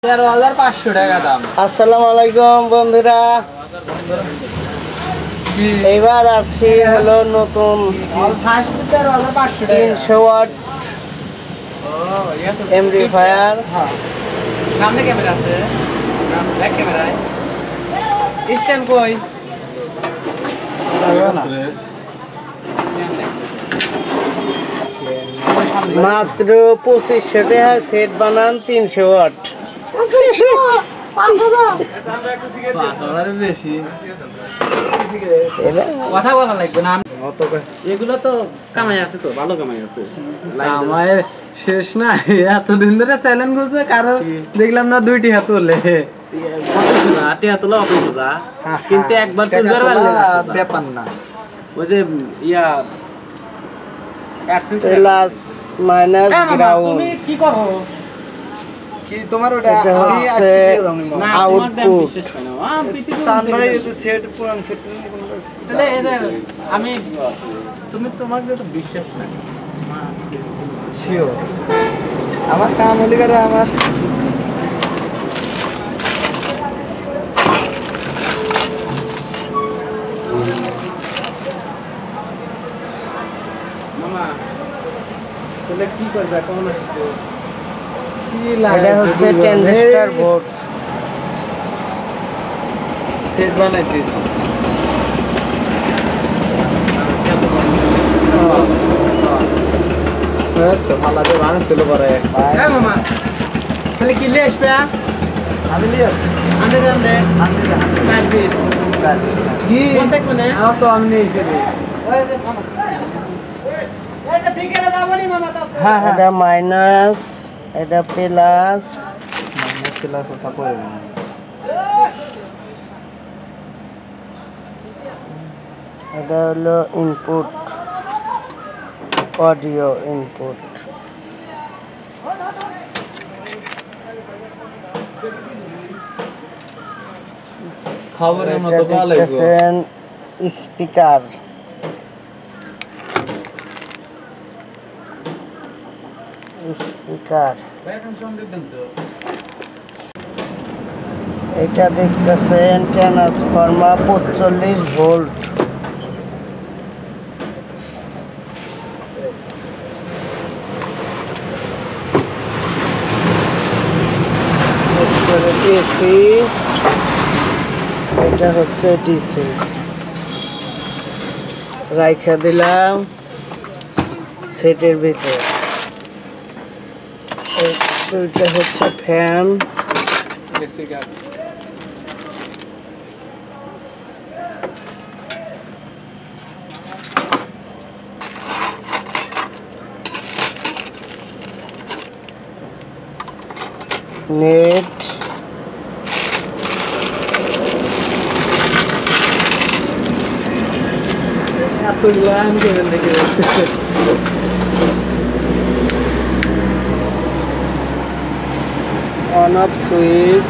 13,500 টাকা দাম। আসসালামু আলাইকুম বন্ধুরা, এবার আসছি হলো নতুন 300 ওয়াট এমপ্লিফায়ার। সামনে ক্যামেরা আছে, ব্যাক ক্যামেরায় স্ট্যান্ড কই মাত্র 2500 টাকা সেট বানান 300 ওয়াট। কথা বলা লাগবে না, এগুলো তো কামাই আছে, তো ভালো কামাই আছে। কামাই শেষ না, এতদিন ধরে চ্যালেঞ্জ করছে, কারো দেখলাম না 2টি হাত তোলে। কিন্তু একবার ব্যাপার না, ওই যে ইয়া প্লাস মাইনাস গ্রাউন্ড। তুমি কি করো কি তোমার ওটা এটা আমি হচ্ছে না, আউটপুট। তোমার দাম বিশ্বাস হয় না। তান ভাই এই সেট পুরান সেট আমি তুমি তোমাকে তো বিশ্বাস নাই। শিওর আমার কাম হলে করে আমার মামা তুমি কি করবে, কেমন আসছে? এটা হচ্ছে ট্রানজিস্টর বোর্ড। সেট বানাইছি তো ভালো আছে, বানাচ্ছিল পরে। হ্যাঁ মামা, তাহলে কি নিয়ে আসবে? আমি লিয়া 100 পিস কি কোনটা কোনে? তো আমি নিয়ে এসেছি। হ্যাঁ হ্যাঁ এটা মাইনাস, এটা প্লাস, মাইনাস প্লাস ওটা করে এটা হলো ইনপুট, অডিও ইনপুট। খবরের এটা মতো ভালো লাগবে। দেখতেছেন স্পিকার। স্পিকার এটা দেখতেছেন ট্রান্সফরমার 45 ভোল্ট। এসি, এটা হচ্ছে ডিসি। রাইখা দিলাম সেটের ভিতরে। এটা হচ্ছে fan. Net, on off switch,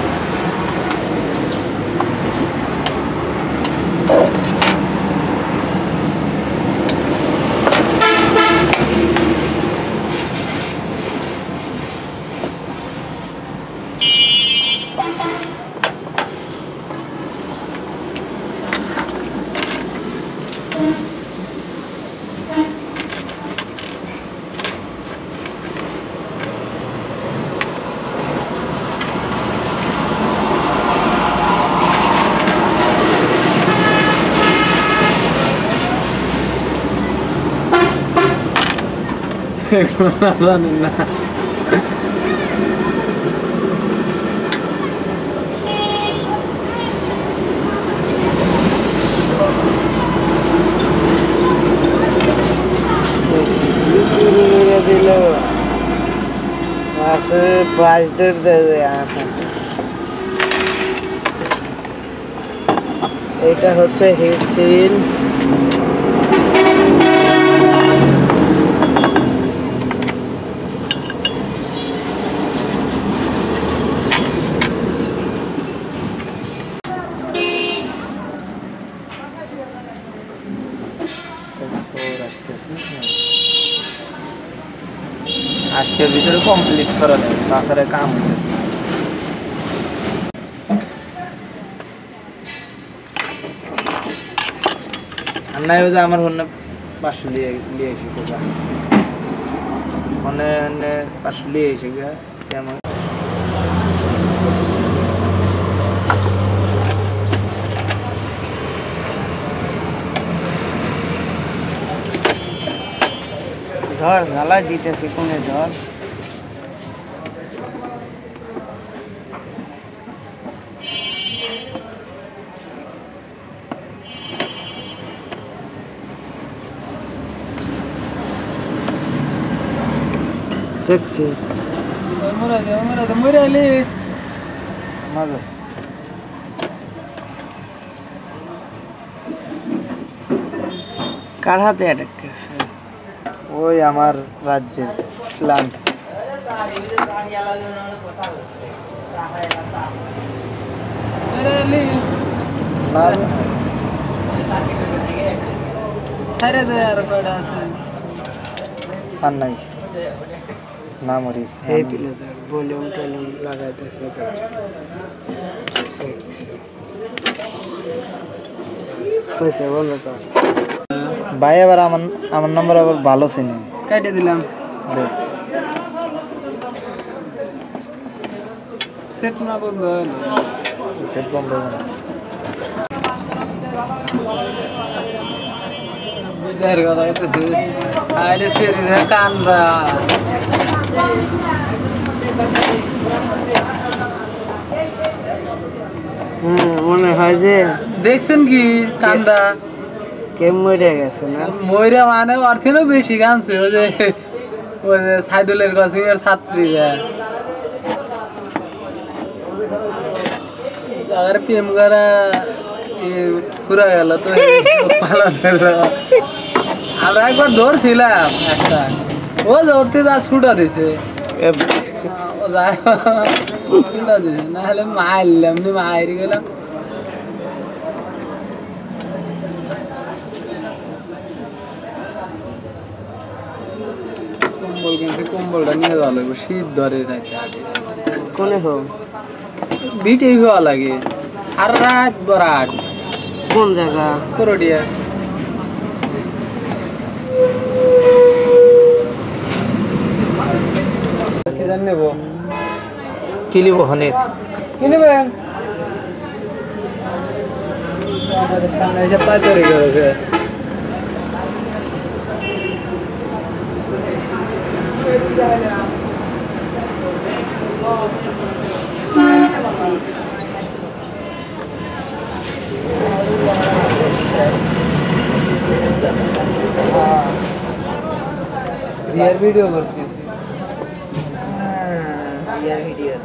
জানি না। দিল আছে 5 দেড়। এটা হচ্ছে হিট সিল। আজকের ভিতরে কমপ্লিট করা যায়, তাছাড়া কাম হইতেছে। নাই ওই যে আমার ফোনে 500 লিয়ে এসে কোথা ফোনে 500 লিয়ে এসে গিয়া কেমন ধর ঝালা দিতেছি কোনে ধর দেখছি মরে আলি মজা কার হাতে অ্যাটাক করছে ওই আমার রাজ্যের প্ল্যান মরে আলি না সারে দে আর কয়টা আছে আর নাই না মরি এই পিলে ধর ভলিউম টলিউম লাগাইতেছে তো কইছে বলো তো ভাই আবার আমার নাম্বার আবার ভালো চিনি কাটে দিলাম সেট না বন্ধ হলো সেট বন্ধ হবে না বিদায়ের কথা কইতেছে আইলে সেরে কান্দা মনে হয় যে দেখছেন কি কান্দা কে মরে গেছে না ময়রা মানে ওর থেকেও বেশি কানছে ওই যে সাইদুলের কোচিং এর ছাত্রীরা আবার প্রেম করা পুরা গেল তো পালন হলো আমরা একবার ধরছিলাম একটা ও ধরতে যা ছুটা দিছে ও যা ছুটা দিছে না হলে মারলাম নি মারি গেলাম কম্বল কিনছে কম্বলটা নিয়ে যাওয়া লাগবে শীত ধরে রাখতে কোনে হোক বিটেই হওয়া লাগে আর রাত বরাত কোন জায়গা করডিয়া কি জান নেব কি লিব হনেক কি নেবেন সামনে এসে পাইকারি করেছে রিয়ার ভিডিও করতেছি রিয়ার ভিডিও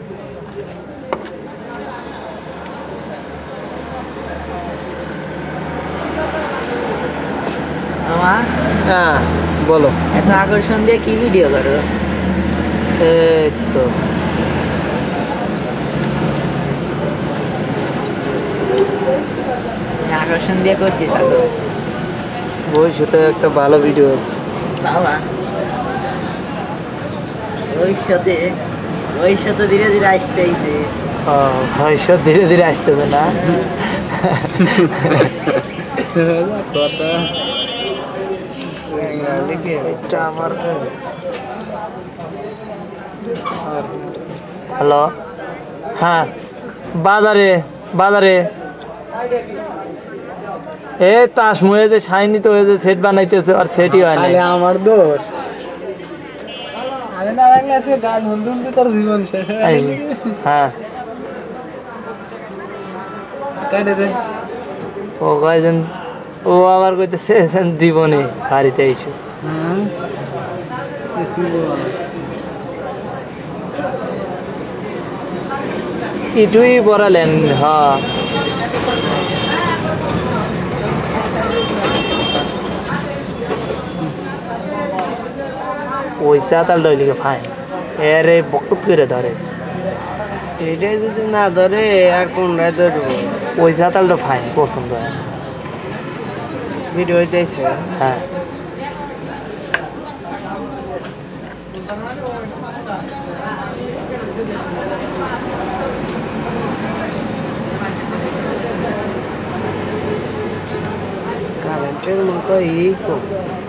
আমার হ্যাঁ বলো এত আকর্ষণ দিয়ে কি ভিডিও করো এই তো আকর্ষণ দিয়ে করতে থাকো ভবিষ্যতে একটা ভালো ভিডিও বাবা ভবিষ্যতে ধীরে ধীরে আসতে আইছে ভবিষ্যৎ ধীরে ধীরে আসতেছে না কথা এটা আমার হ্যালো হ্যাঁ বাজারে বাজারে এ তাস মুয়ে যে শাইনি তো যে সেট বানাইতেছে আর সেটই হয় না তাহলে আমার দোষ আমি না লাগলে আজকে গান হুন্ডুন তোর জীবন শেষ হয়ে গেছে। হ্যাঁ কেটে দে ও কয়জন ও আবার কইতেছে দিবনে বাড়িতে এসে হ্যাঁ ইটুই বড়ালেন হ্যাঁ ওই চাতাল ডইলিকে ফাইন এরে বকত করে ধরে এটাই যদি না ধরে আর কোনটাই ধরবো ওই চাতালটা ফাইন পছন্দ হয় ভিডিও হইতেছে হ্যাঁ কারেন্ট সেটের মতো এই কম।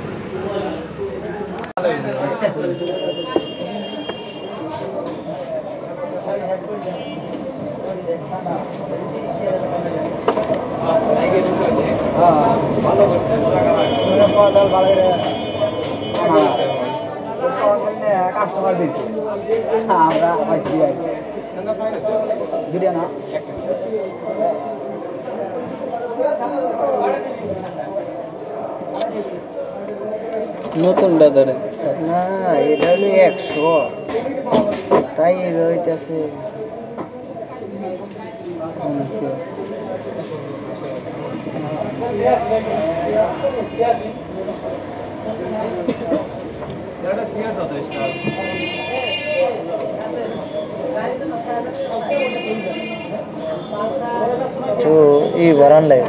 নতুনটা ধরে না এটা হলো 100, তাই হইতেছে। তো এই বারান লাগে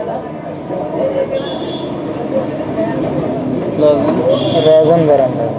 রাজন বারান লাগে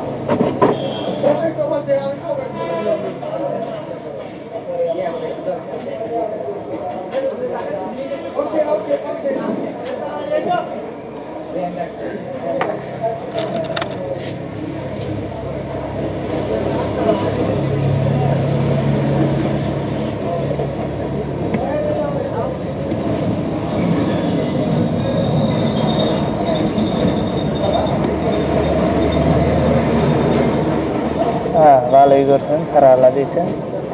ভালোই করছেন, সারা আল্লাহ দিয়েছেন।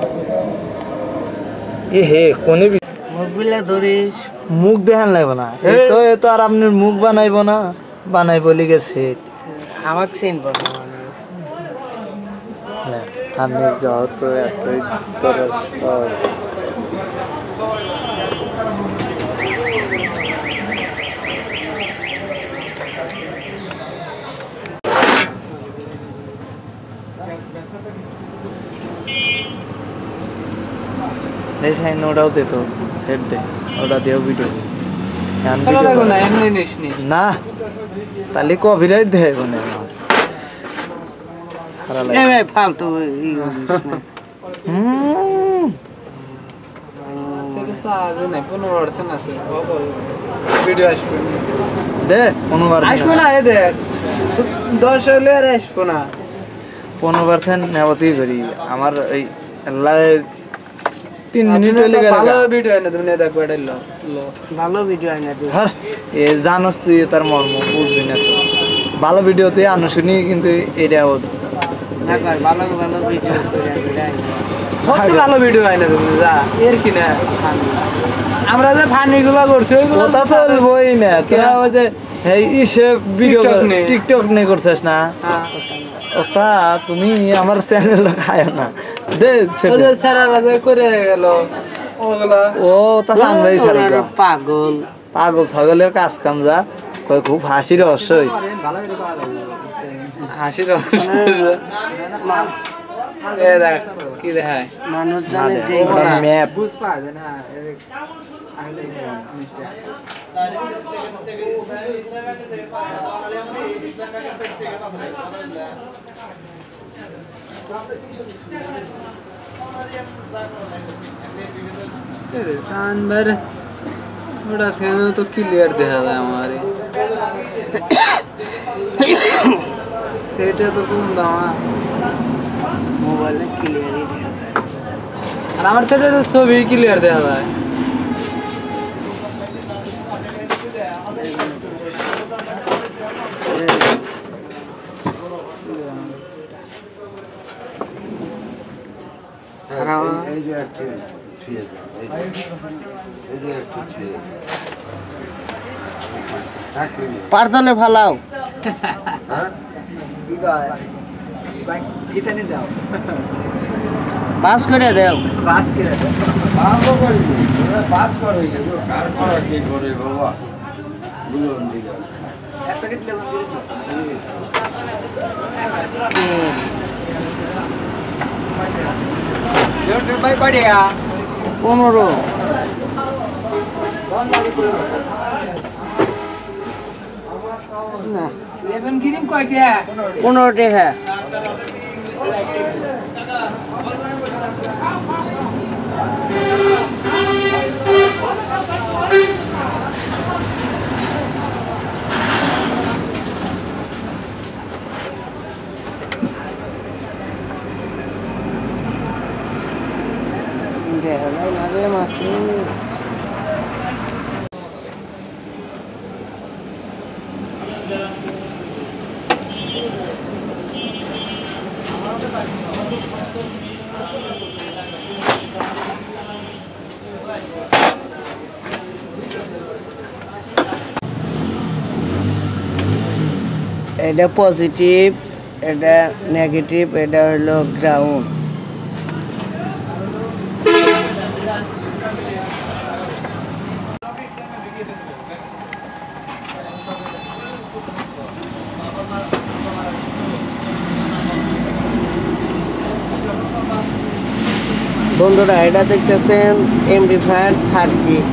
এ হে কোনে মুখগুলা ধরিস, মুখ দেখান লাগবে না, এ তো আর আপনার মুখ বানাইবো না, বানাই বলি গেছে আমাকে চিনবো না মানে। আপনি যত এতই তোর ওটাও দে তো, সেট দে, ওটা দিয়েও ভিডিও না, তাহলে কপিরাইট দেয় কোনে ফালতু দে কোনোবার আসবো না, এ দেখ 10 হলে আর আসবো না। 15% নেবতেই করি আমার এই 3 মিনিট হলে ভালো ভিডিও এনে তুমি দেখো, এটা ভালো ভিডিও আইনা দিও। এ জানোস তুই তার মর্ম বুঝবি না তো, ভালো ভিডিওতে আনুশুনি কিন্তু এটা না কর ভালো ভালো ভিডিও করে কত ভালো ভিডিও আইনা তুমি যা এর কি না। আমরা যে ফানি গুলো করছি ওইগুলো কথা চলবই না, তোরা ওই যে এই ইসে ভিডিও টিকটক নে করছিস না, ওটা তুমি আমার চ্যানেল খায় না দে ওই যে সারারা যে করে গেল ওগুলা, ও তা সামনে সারা পাগল পাগল ছাগলের কাজ কাম যা কই খুব হাসির রহস্য হইছে, হাসি এ দেখ কি দেখায় মানুষ জানে যে ম্যাপ বুঝ পায় না। ওটা থেকে তো ক্লিয়ার দেখা যায় আমারে, সেটা তো কম দাম মোবাইলে ক্লিয়ারই দেখা যায়, আর আমার থেকে তো ছবি ক্লিয়ার দেখা যায়। পারদলে ফালাও বাস করে দেও, বাস করে ভাই কয় টাকা? 15 না 11 গ্রিন কয় টাকা? 15 টাকা। দেখা যায় না রে মাসুদ। এটা পজিটিভ, এটা নেগেটিভ, এটা হলো গ্রাউন্ড। বন্ধুরা এটা দেখতেছেন এমপ্লিফায়ার সার্কিট।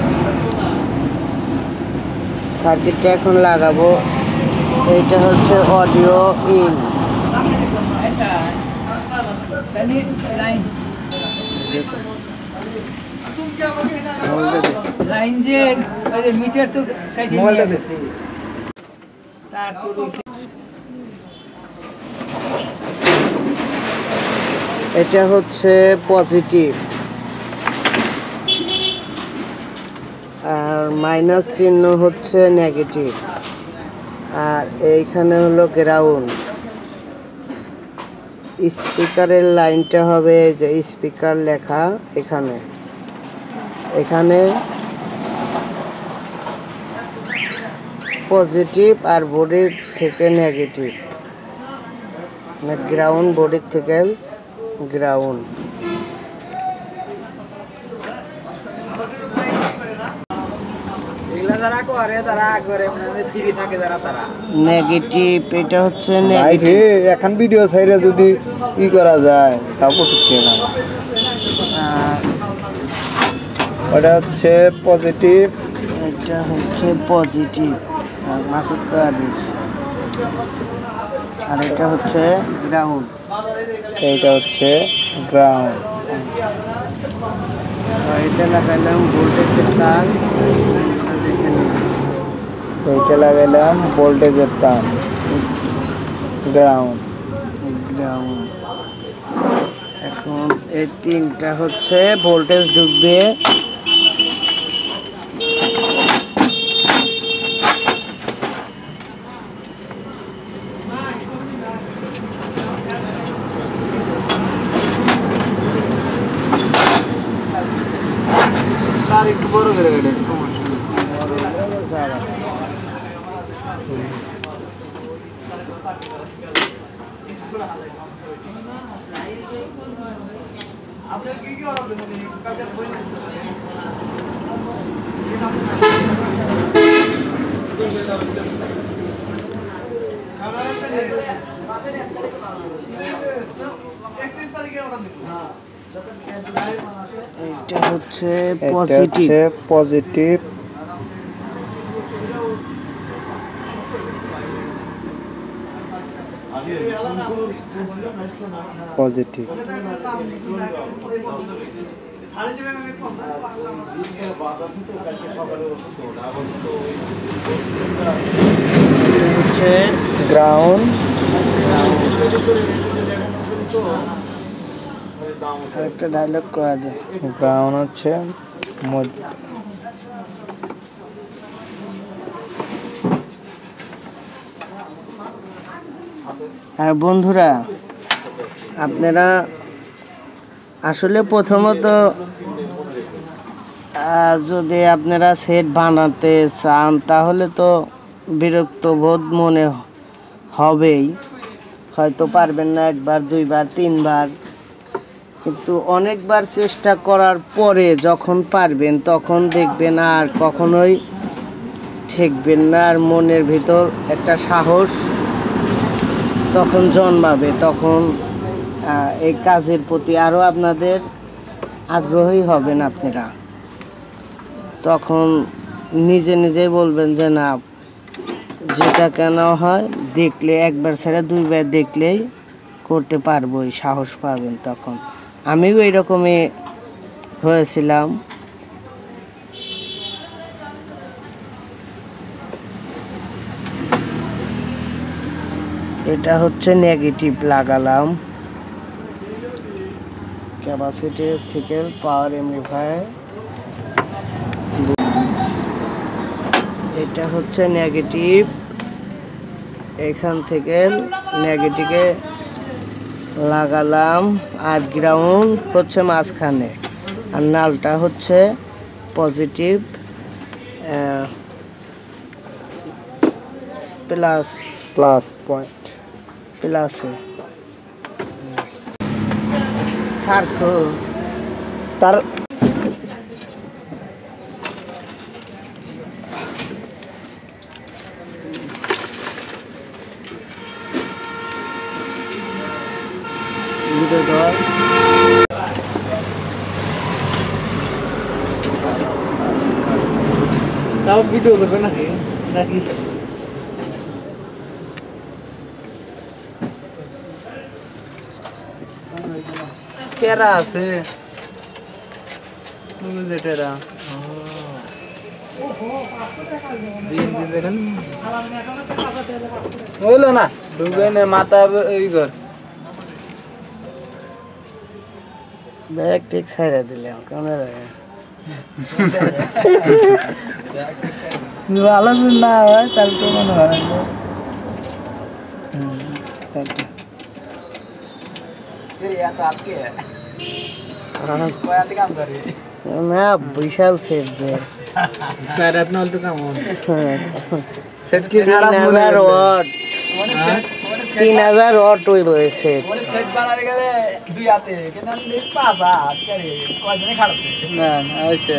সার্কিটটা এখন লাগাবো। এইটা হচ্ছে অডিও ইন। লাইন যে মিটার তো তার তো এটা হচ্ছে পজিটিভ আর মাইনাস চিহ্ন হচ্ছে নেগেটিভ, আর এইখানে হলো গ্রাউন্ড। স্পিকারের লাইনটা হবে যে স্পিকার লেখা এখানে, এখানে পজিটিভ আর বডির থেকে নেগেটিভ, গ্রাউন্ড বডির থেকে গ্রাউন্ড। নেগেটিভ এটা হচ্ছে এখন ভিডিও সাইডে যদি ই করা যায় তাও প্রচুর না। ওটা হচ্ছে পজিটিভ, এটা হচ্ছে পজিটিভ মাসুদ কাদিস, আর এটা হচ্ছে গ্রাউন্ড। এইটা হচ্ছে গ্রাউন্ড। এটা লাগাইলাম ভোল্টেজের তার, এইটা লাগাইলাম ভোল্টেজের তার, গ্রাউন্ড। গ্রাউন্ড। এখন এই তিনটা হচ্ছে ভোল্টেজ ঢুকবে। তার একটু বড় করে গেলে এটা হচ্ছে পজিটিভ, পজিটিভ। পজিটিভ। হচ্ছে গ্রাউন্ড। একটা ডায়লগ করা যায়। গ্রাউন্ড হচ্ছে মধ্যে। আর বন্ধুরা আপনারা আসলে প্রথমত যদি আপনারা সেট বানাতে চান তাহলে তো বিরক্ত বোধ মনে হবেই, হয়তো পারবেন না একবার দুইবার তিনবার, কিন্তু অনেকবার চেষ্টা করার পরে যখন পারবেন তখন দেখবেন আর কখনোই ঠেকবেন না, আর মনের ভিতর একটা সাহস তখন জন্মাবে। তখন এই কাজের প্রতি আরও আপনাদের আগ্রহী হবেন আপনারা। তখন নিজে নিজেই বলবেন যে না, যেটা কেন হয় দেখলে একবার ছাড়া দুইবার দেখলেই করতে পারবোই, সাহস পাবেন তখন। আমিও এইরকমই হয়েছিলাম। এটা হচ্ছে নেগেটিভ লাগালাম, ক্যাপাসিটিভ পাওয়ার এমপ্লিফায়ার। এটা হচ্ছে নেগেটিভ, এখান থেকে নেগেটিভে লাগালাম, আর গ্রাউন্ড হচ্ছে মাঝখানে, আর নালটা হচ্ছে পজিটিভ প্লাস পয়েন্ট। প্লাসে থাকো তার ভিডিও ধর তাও ভিডিও করবে নাকি নাকি কেরা আছে যেটা হইলো না ঢুকে নে মাথা ই কর ব্যাগ ঠিক ছাইড়া দিলাম ক্যামেরা ভালো যদি না হয় তাহলে তো মনে হয় না বিশাল সেট যে স্যার আপনার তো কেমন সেট কি 3000 ওয়াট 3000 ওয়াট হইল এই সেট। সেট বানাতে গেলে দুই হাতে কিন্তু আমি 5000 করে কয়দিনে খারাপতে না আইছে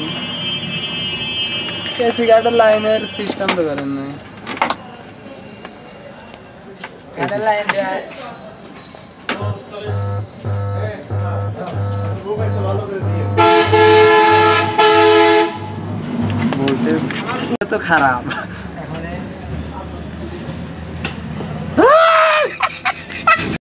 এসি গার্ডের লাইনের সিস্টেম তো করেন না গার্ডের লাইন দেয় ভোল্টেজ তো খারাপ।